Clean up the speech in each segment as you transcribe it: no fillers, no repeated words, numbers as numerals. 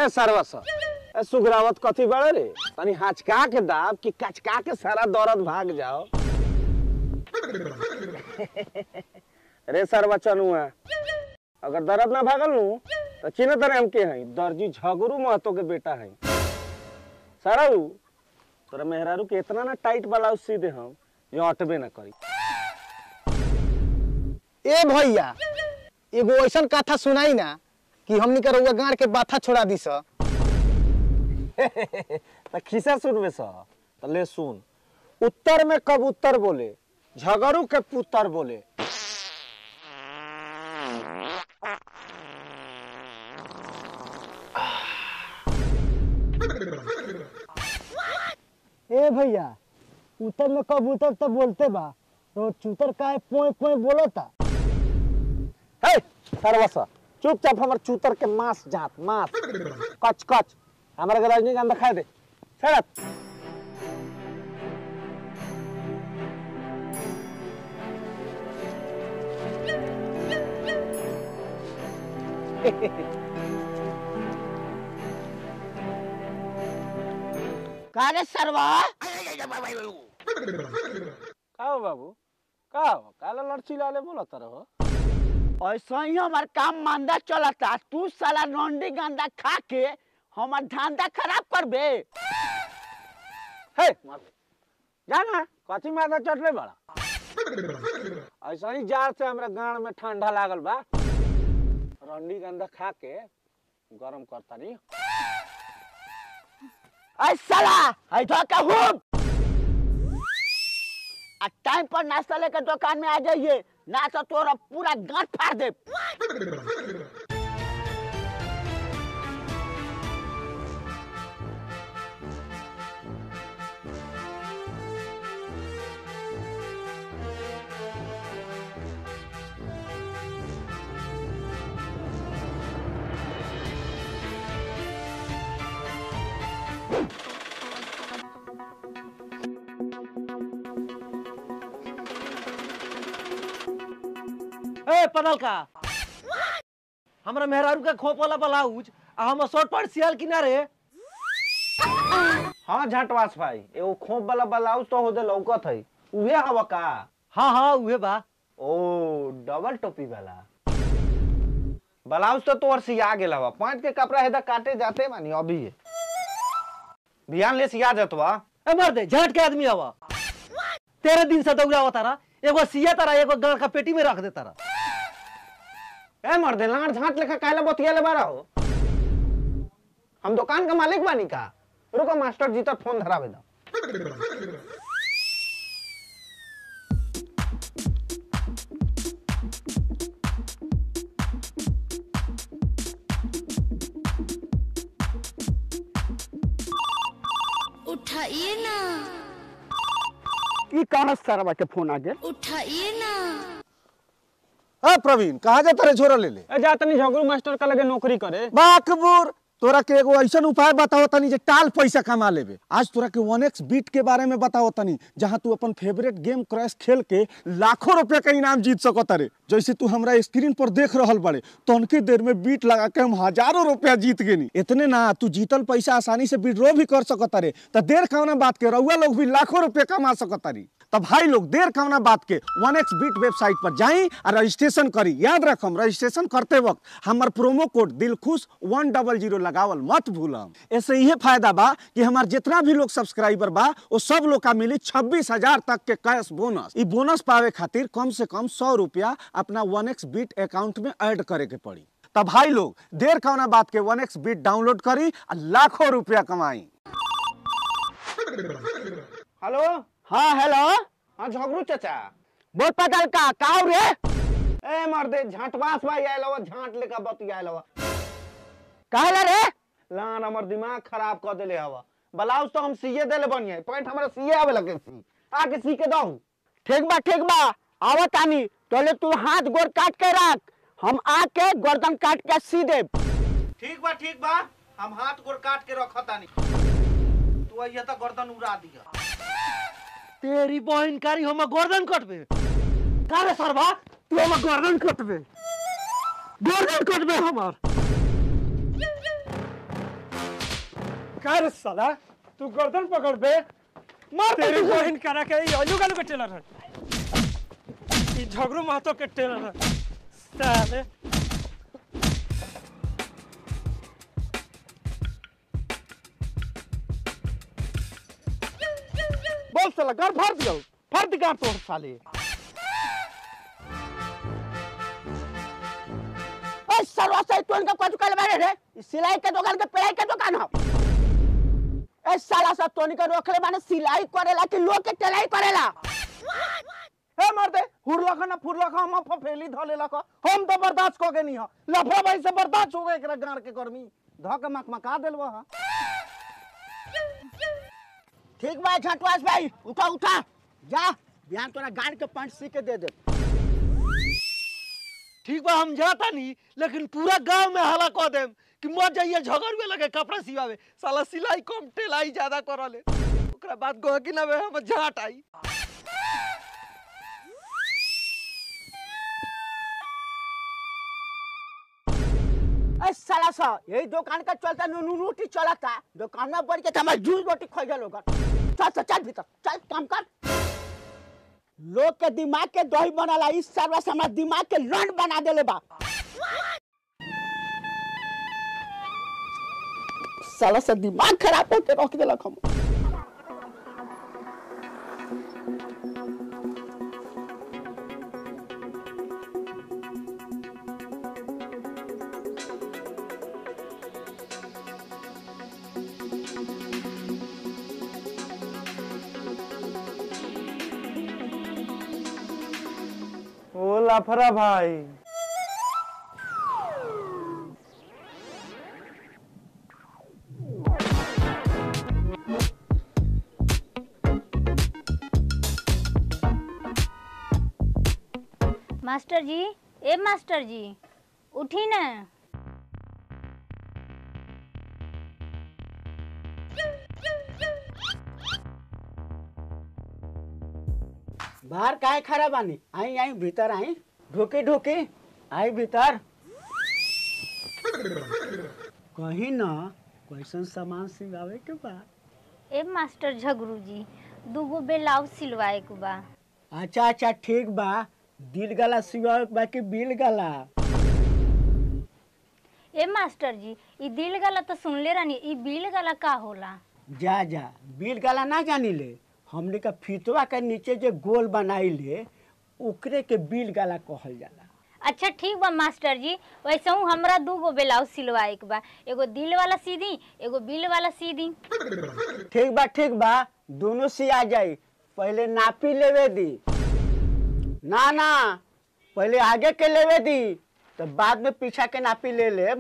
ए सरवस ए सुगरावत कथी बड़े रे तनी हचका के दाब कि कचका के सारा दर्द भाग जाओ। रे सरवचन हुआ अगर दर्द ना भागल नु तो चिन्ह तरह हम के हैं दर्जी झगरू महतो के बेटा है। सराऊ तोरा मेहरारू के इतना ना टाइट ब्लाउज सीधे हम ये अटबे ना करी। ए भैया एगो ऐसन कथा सुनाई ना कि हमनी के रउआ गाड़ के बाथा छोड़ा दी सा। तो खिस्सा सुनबे सा तो ले सुन। उत्तर में कबूतर बोले झगड़ू के पुत्र बोले। ए भैया उत्तर में कबूतर तो बोलते बा तो चूतर काहे पोए पोए बोलता। हे सरवसा चुपचाप हमर चूतर के मांस जात मांस कच कच हमारे के रजनीगंधा खाए दे छड़त। कारे सरवा का बाबू का काला लड़ची लाले बोलत रहो। ऐसा ही हमार काम मांदा चलता तू साला रोंडी गंदा खा के हमार धंधा खराब कर बे। हे जाना कथी माथा चटले बड़ा ऐसा ही जार से हमरा गांड में ठंडा लागल बा रंडी गंदा खा के गरम करता नहीं। ऐ साला है तो का हुब आ टाइम पर नाश्ता लेकर दुकान में आ जाइए ना तो तोरा पूरा गांठ फाड़ दे। ए पदल का हमरा मेहरारू का खोप वाला ब्लाउज आ हम शॉर्ट पैंट सियाल किनारे। हाँ झटवास भाई एगो खोप वाला ब्लाउज तो हो दे लौकत है उहे हवा का। हाँ हाँ उहे बा। ओ डबल टोपी वाला ब्लाउज तो तोर सिया गेल हवा पैंट के कपड़ा हेदा काटे जाते मानी अभी बिहान ले सिया जतवा। ए मर दे झट के आदमी आवा 13 दिन से दौड़ावा तारा एगो सिया तारा एगो गाड़ का पेटी में रख दे तारा। ए मर दे लाड़ झाट लेखा कायला बतियाले बारा हो हम दुकान का मालिक बानी का। रुको मास्टर जी तक फोन धरावे दो। उठाइए ना। की कहां सरवा के फोन आ गए उठाइए ना। हाँ प्रवीण कहा जाता रे छोरा ले ले। ए जा तनी झगड़ू मास्टर का लगे नौकरी करे। बाकबूर तोरा के एगो ऐसा उपाय बताओ तनी जे टाल पैसा कमा लेबे। आज तोरा के 1x बीट के बारे में बताओ तनी जहां तू अपन फेवरेट गेम क्रैश खेल के लाखों रुपए का इनाम जीत सकत रे। जैसे तू हमरा स्क्रीन पर देख रहल बड़े तनके देर में बीट लगा के हम हजारों रुपया जीत गेनी। इतने ना तू जीतल पैसा आसानी से विड्रॉ भी कर सकत रे। तो देर कौना बात के रउआ लोग भी लाखों रुपए कमा सकत री। तो भाई लोग देर कौना बात के 1x बीट वेबसाइट पर जाई और रजिस्ट्रेशन करी। याद रखम रजिस्ट्रेशन करते वक्त हमार प्रोमो कोड दिलखुश 100 लगावल मत भूलम। ऐसे ये फायदा बा कि हमार जितना भी लोग सब्सक्राइबर बा वो सब लोग का मिली 26,000 तक के कैश बोनस। ई बोनस पावे खातिर कम से कम 100 रुपया अपना 1x बीट अकाउंट में ऐड करे के पड़ी। तब भाई लोग देर कौना बात के 1x बीट डाउनलोड करी और लाखों रुपया कमाई। हेलो हाँ हेलो हाँ झगड़ू चाचा बोल पदल का काऊ रे। ए मर दे झटवास भाई आइल हवा झाट लेकर बतियाइल हवा। कहला रे लान हमर दिमाग खराब कर देले हवा। ब्लाउज तो हम सीए देले बनिए पैंट हमरा सीए आवे लगे सी आके सी के दहू। ठीक बा आवत तानी तोले तू हाथ गोड़ काट के रख हम आके गर्दन काट के सी दे। ठीक बा हम हाथ गोड़ काट के रखतानी तू आइया त गर्दन उड़ा दिया। तेरी बहन कारी हम गर्दन कटबे कारे सरवा तू हम गर्दन कटबे हमार। का रे साला तू गर्दन पकड़ बे मार तेरी बहन करा के ये अलू गालू के टेलर है ये झगड़ू महतो के टेलर है साले बोल साला घर भर दियो भर दी गार तोड़ साले ए सरवा से तोन का कुछ कर बारे रे सिलाई के दुकान के पढ़ाई के दुकान हो ए साला सा तोनी का रोकले माने सिलाई करेला कि लोग के टेलाई करेला हे मर्दे हुरला का ना फुरला का हम फफेली धलेला का हम तो बर्दाश्त को के नहीं हो लफड़ा भाई से बर्दाश्त हो गए एकरा गार के गर्मी धक मकमका देलवा हां ठीक बा झटवास भाई उठा उठा जा बिहान तोरा गाड़ के पंच सी के दे दे ठीक बा हम जाता नहीं लेकिन पूरा गांव में हल्ला कर देम कि मर जाइए झगड़वे लगे कपड़ा सिवावे साला सिलाई कम टेलाई ज्यादा करले ओकरा बाद कह कि ना हम झाट आई ए साला सा यही दुकान का चलता नूनू रोटी चलता दुकान में बढ़ के हमारे जूस रोटी खा जा लोग चल चल चल भीतर चल काम कर लोग के दिमाग के दही बनाला इस सर्वा से हमारा दिमाग के लंड बना देले बा साला से दिमाग खराब होके रख देलक हम ओ लाफरा भाई मास्टर जी ए मास्टर जी उठी ना बाहर काहे खड़ा बानी आई आई भीतर आई ढोके ढोके आई भीतर कहीं ना कैसन सामान सिंगावे के बा ए मास्टर झगरू जी दूगो ब्लाउज सिलवाए के बा अच्छा अच्छा ठीक बा दिल गला सिवावे के बा कि बिल गला ए मास्टर जी ई दिल गला तो सुनले रहनी ई बिल गला का होला जा जा बिल गला ना जानी ले हमने का फितवा के नीचे जो गोल बनाई ले ओकरे के बिल गला कहल जाला अच्छा ठीक बा मास्टर जी वैसे हूँ हमरा दूगो ब्लाउज सिलवाए के बा एगो दिल वाला सी दी एगो बिल वाला सी दी ठीक बा दोनों सी आ जाई पहले नापी लेवे दी ना ना पहले आगे के लेवे दी तो बाद में पीछा के नापी ले ले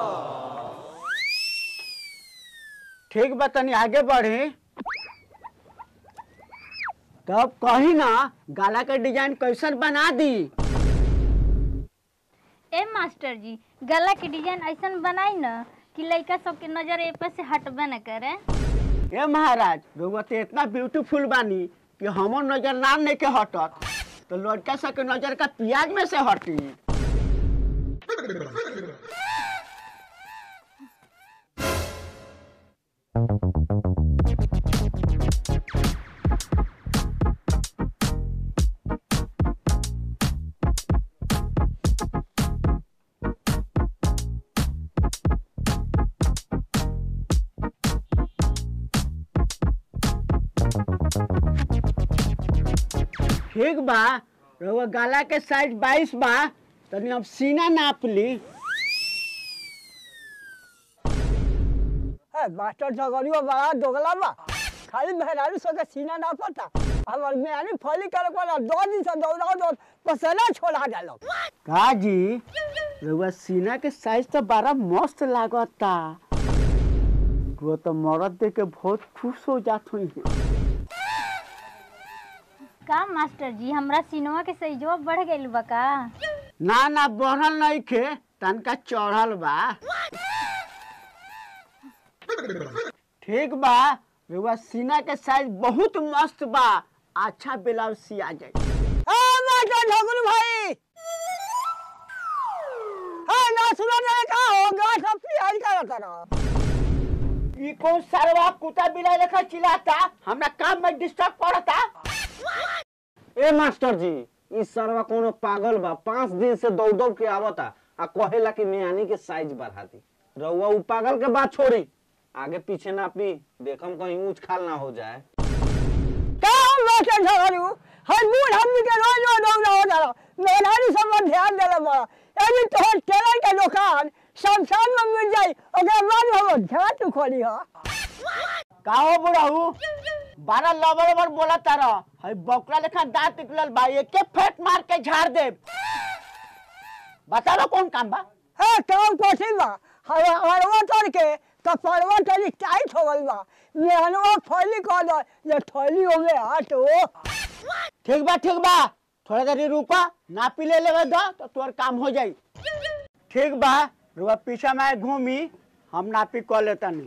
ठीक बा तनी आगे बढ़ी तब कही ना गाला के डिजाइन कैसन बना दी ए मास्टर जी गला के डिजाइन ऐसा बनाई ना कि लड़का सबके नजर ए पे से हटबे न करे ए महाराज रउआ तो इतना ब्यूटीफुल बानी कि हमर नजर नाम नहीं के हटत तो लड़का सब के नजर का प्याज में से हटी ठीक बा रउआ गाला के साइज 22 बा तनी अब सीना नाप ली मास्टर झगड़ियो बड़ा दोगला बा खाली मेहरारू सो के सीना ना पता हमर मेहरारू फली करे वाला 2 दिन से दौड़ा पसना छोड़ा डालो का जी रउआ सीना के साइज तो बड़ा मस्त लागता वो तो मरद देख के बहुत खुश हो जात हुई का मास्टर जी हमरा सिनवा के साइजवा बढ़ गइल बा का ना ना बढ़ल नहीं खे तनका चढ़ल बा ठीक बा रउआ सीना के साइज बहुत मस्त बा अच्छा ब्लाउज सिया जाए मास्टर झगड़ू भाई ना सुनो ना का होगा सब प्याज का रहता ना ई कौन सरवा कुत्ता बिलाई लेखा चिल्लाता हमरा काम में डिस्टर्ब करता। ए मास्टर जी इस सरवा कोनो पागल बा 5 दिन से दौड़ दौड़ के आवता आ कहेला कि मियानी के साइज बढ़ा दी। रउआ उ पागल के बात छोड़ी आगे पीछे ना पी देखम कहीं ऊंच खाल ना हो जाए। का लोटे झगड़ू हर बूढ़ आदमी के रोज रोज दौड़ा हो जाला मेहरानी सब पर ध्यान देले बा एनी तो टेलर के दुकान शमशान में मिल जाई ओकरा बाद हम झट खोली ह का हो बुढ़ाऊ 12 लबर बोला तारा हई बकरा लेखा दांत निकलल बा एके फेट मार के झाड़ दे। बताओ कौन काम बा? है काम कोठी बा हरवा तोड़ के कपड़वा तनी टाइट हो गइल बा मेहनवा फैली कर दो ये थैली हो गए हटो। ठीक बा थोड़ा देरी रुका नापी ले लेवे दो तो तोर काम हो जाई। ठीक बा रुआ पीछा में घूमी हम नापी कर लेता नहीं।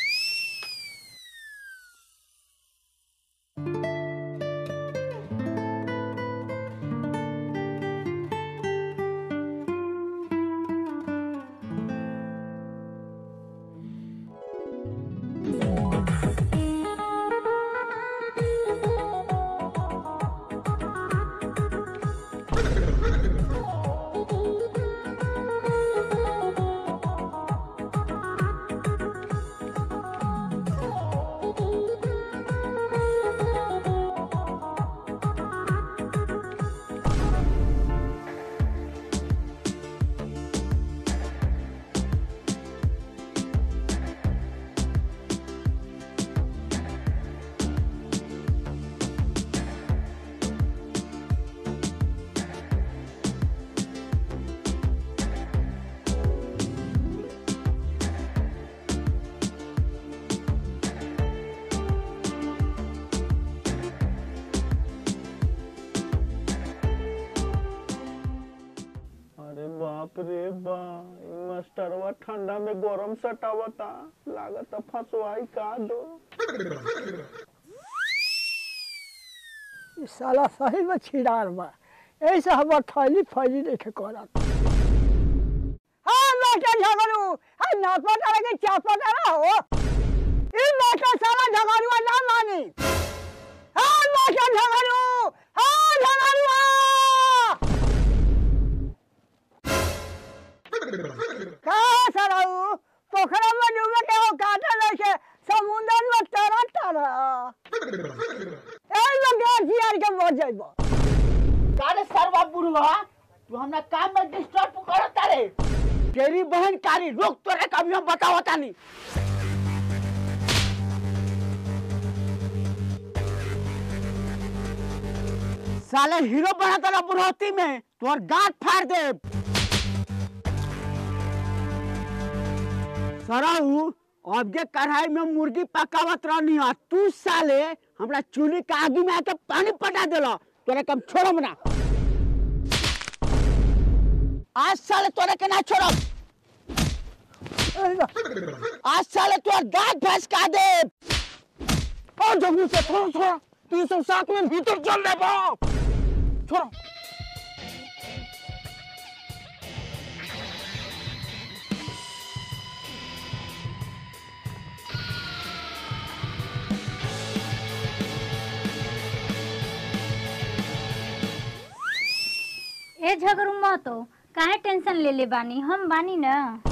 बाप रे बा मास्टरवा ठंडा में गरम सटावता लागत फसवाई का दो। साला सही में छिड़ार बा ऐसे हम थैली फैली देखे करत। हां मास्टर झगड़ू हां ना पता के क्या पता ना हो ई मास्टर साला झगड़ुआ ना मानी। हां मास्टर झगड़ू हां झगड़ुआ का सराऊ पोखरा में डूबे के हो काटा लेके समुद्र में तरा ए लगे जियार के मर जाइबो। कारे सरवा बुढ़वा तू हमरा काम में डिस्टर्ब करता रे। तेरी बहन कारी रोक तोरे कभी हम बतावता नहीं। साले हीरो बना तेरा बुढ़ौती में तोर गांठ फाड़ दे। सराऊ अब के कढ़ाई में मुर्गी पकावत रहनी है तू साले हमरा चूल्ही के आगे में आके पानी पटा देला तोरे कम छोड़म ना। आज साले तोरे के ना छोड़म। आज साले तोर दांत भसका दे। और जल्दी से थोड़ा तू सब साथ में भीतर चल ले बा छोड़। ए झगड़ू मत हो काहे टेंशन ले ले बानी हम बानी ना।